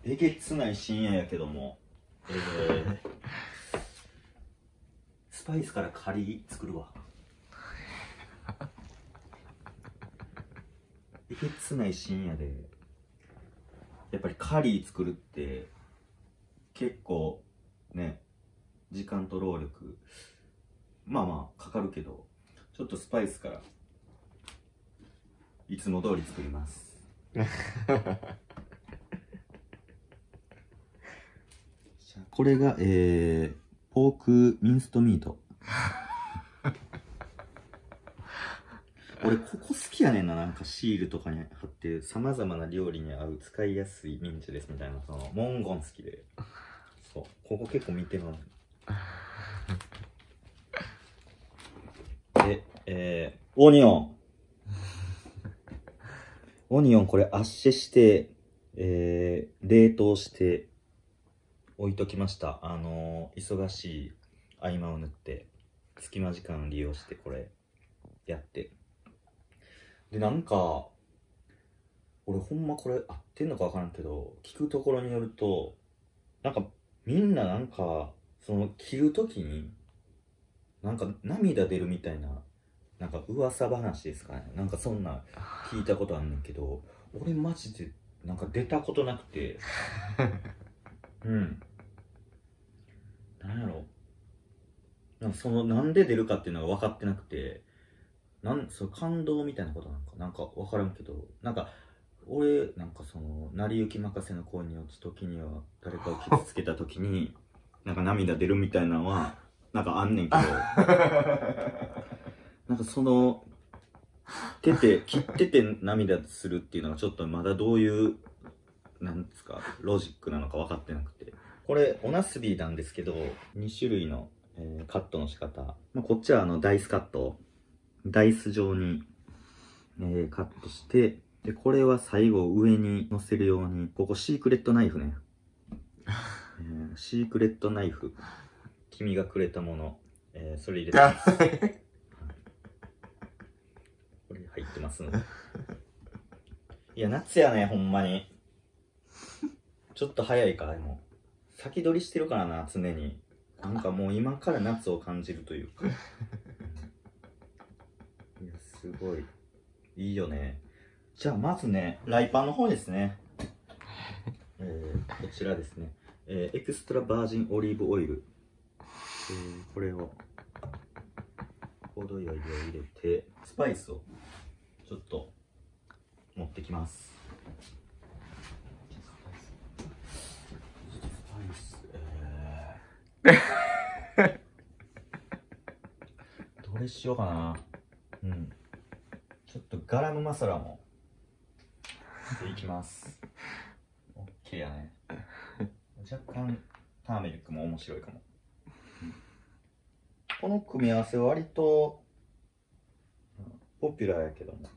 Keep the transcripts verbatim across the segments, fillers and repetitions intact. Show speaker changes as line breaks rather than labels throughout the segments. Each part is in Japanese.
えげつない深夜やけども、えー、スパイスからカリー作るわ。えげつない深夜で、やっぱりカリー作るって結構ね、時間と労力まあまあかかるけど、ちょっとスパイスからいつも通り作ります。これが、えー、ポークミンストミート。俺ここ好きやねんな。なんかシールとかに貼ってさまざまな料理に合う使いやすいミンチですみたいな、その文言好きで、そうここ結構見てます。で、えー、オニオンオニオンこれ圧シェして、えー、冷凍して置いときました。あのー、忙しい合間を縫って隙間時間を利用してこれやって、でなんか俺ほんまこれ合ってんのか分からんけど、聞くところによるとなんかみんななんかその切るときになんか涙出るみたいな、なんか噂話ですかね、なんかそんな聞いたことあんねんけど、俺マジでなんか出たことなくてうんなんやろ、なんかそのなんで出るかっていうのが分かってなくて、なんその感動みたいなことなんかなんか分からんけど、なんか俺なんかその成り行き任せの恋に落ち時には誰かを傷つけた時になんか涙出るみたいなのはなんかあんねんけどなんかその手て切ってて涙するっていうのがちょっとまだどういうなんですかロジックなのか分かってなくて、これおなすびなんですけどに種類の、えー、カットの仕方、まあ、こっちはあのダイスカット、ダイス状に、えー、カットして、でこれは最後上に乗せるように、ここシークレットナイフね、えー、シークレットナイフ、君がくれたもの、えー、それ入れてますこれ入ってますのでいや夏やねほんまにちょっと早いか、でも先取りしてるからな、常になんかもう今から夏を感じるというかいやすごいいいよね。じゃあまずね、ライパンの方ですね。えー、こちらですね、えー、エクストラバージンオリーブオイル、えー、これを程よい量入れて、スパイスをちょっと持ってきます。スパイス、えー、どれしようかな。うん、ちょっとガラムマサラもでいきます。オッケーやね。若干ターメリックも面白いかも。うん、この組み合わせは割とポピュラーやけども。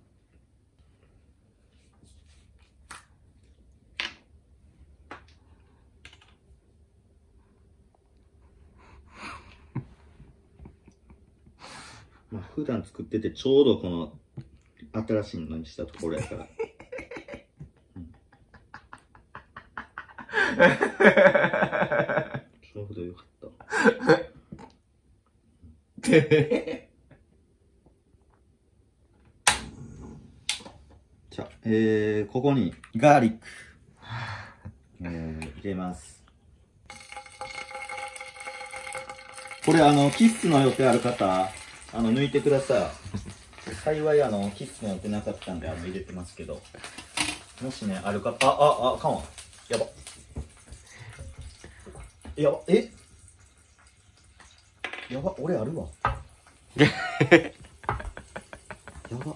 まあ普段作っててちょうどこの新しいのにしたところやから。ちょうどよかった。じゃあ、えー、ここにガーリック、えー、入れます。これあのキッスの予定ある方、あの抜いてください。幸いあのキッスの予定なかったんであの入れてますけど、もしねある方、ああああかんわ、やばやばえやば俺あるわやばえやば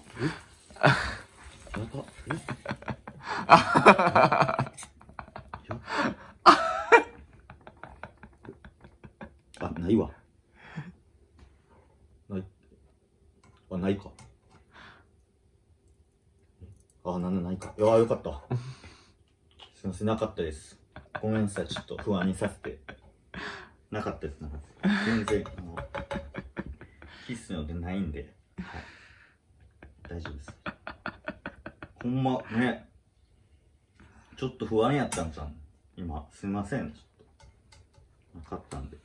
えあないわないあないかあなんだないか、いやよかったすいませんなかったです、ごめんなさい、ちょっと不安にさせて、なかったです、なかったです、全然あのキスのでないんで、はい、大丈夫です。ほんまねちょっと不安やったんちゃう。 今すいません、ちょっとなかったんで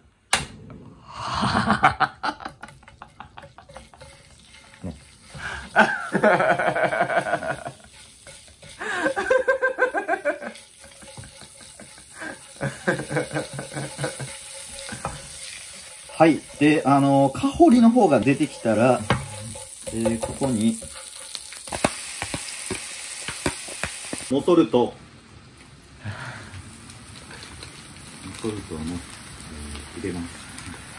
ねはい。で、あのー、香りの方が出てきたら、えー、ここに、モソルト。モソルトをね、えー、入れます。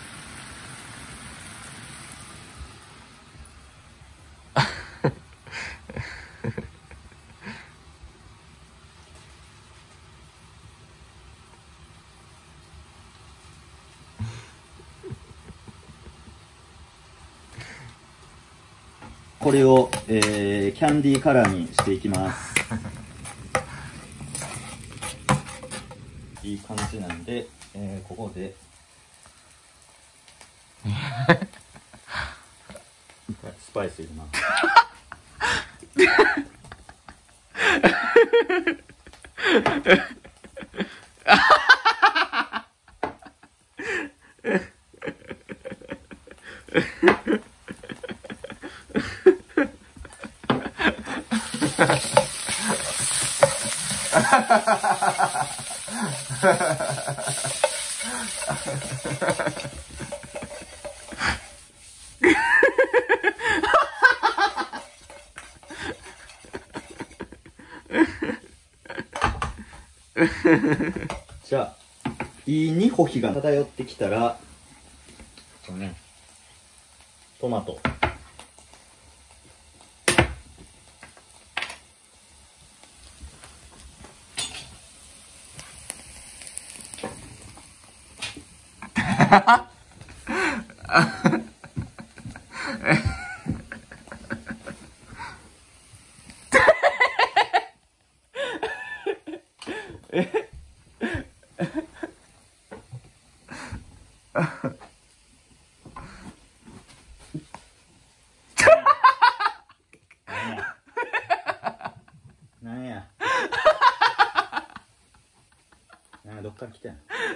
これを、えー、キャンディーカラーにしていきます。いい感じなんで、えー、ここでスパイス入れます。じゃあいいにほ火が漂ってきたら、そうね、トマトなんやなんや、どっから来たんや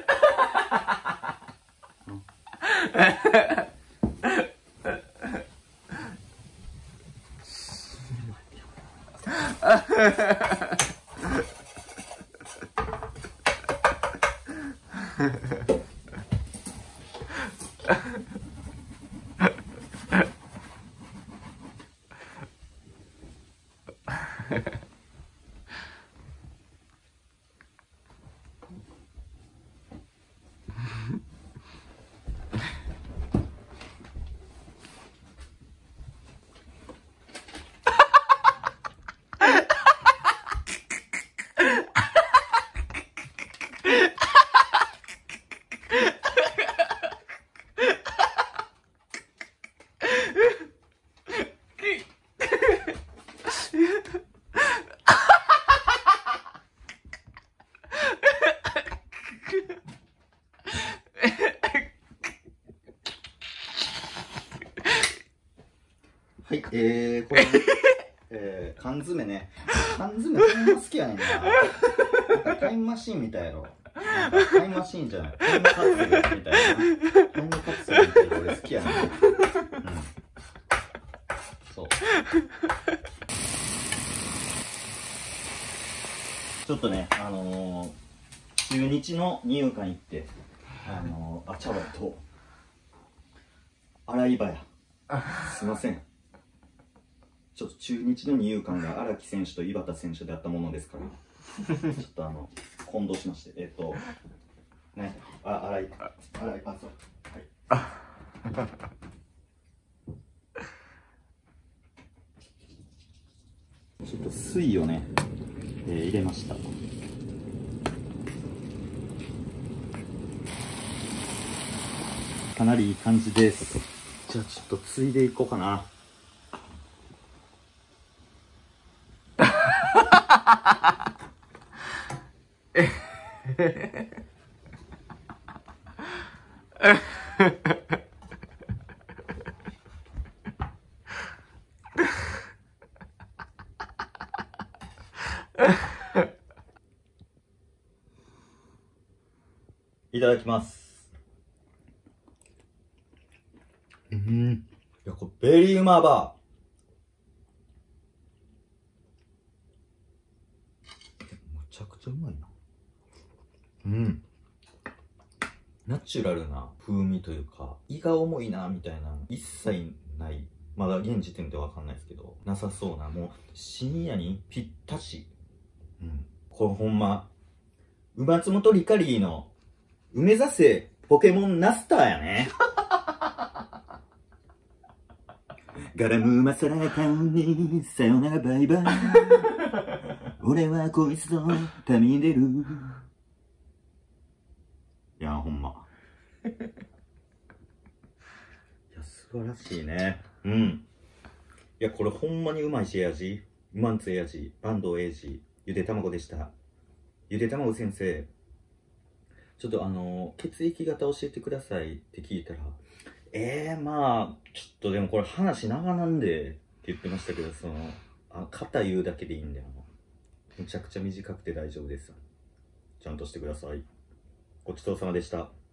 はい、えー、これ、ね、えー、缶詰ね。缶詰ほんま好きやねんな。なんかタイムマシーンみたいやろ。なんかタイムマシーンじゃない。タイムカプセルみたいな。タイムカプセルみたいな俺好きやねん。うん。そう。ちょっとね、あのー、中日の二遊間行って、あのー、あちゃわと、洗い場や。すいません。ちょっと中日の二遊間が荒木選手と井端選手であったものですから、ちょっとあの混同しまして、えっとね、あ、荒井、荒井、あ、そう、はい。ちょっと水をね、えー、入れました。かなりいい感じです。じゃあちょっとついでいこうかな。 いただきます。うん。いや、これベリーうまば。むちゃくちゃうまいな。うん。ナチュラルな風味というか、胃が重いなみたいな一切ない。まだ現時点でわかんないですけど、なさそうな、もう深夜にぴったし。うん。これほんま、う松本リカリーの梅ざせポケモンナスターやね。ガラムマサラカウンにさよならバイバイ。俺はこいつと旅に出る。いや、ほんま。いや、素晴らしいね。うん。いや、これほんまにうまいし、え味。うまんつえ味。坂東英二。ゆで卵でした。ゆで卵先生。ちょっとあの、血液型教えてくださいって聞いたら、えー、まあ、ちょっとでもこれ話長なんでって言ってましたけど、その、あ、肩言うだけでいいんだよな。めちゃくちゃ短くて大丈夫です。ちゃんとしてください。ごちそうさまでした。